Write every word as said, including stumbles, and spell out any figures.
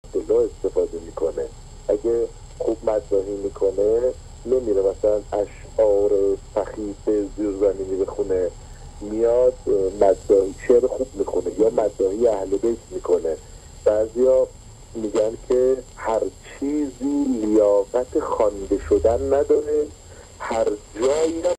اصطلاح استفاده میکنه. اگه خوب مداحی میکنه نمیره مثلا اشعار سخیف زیرزمینی بخونه، میاد مداحی شعر خوب میخونه یا مداحی اهل بیت میکنه. بعضیا میگن که هر چیزی لیاقت خوانده شدن نداره، هر جایی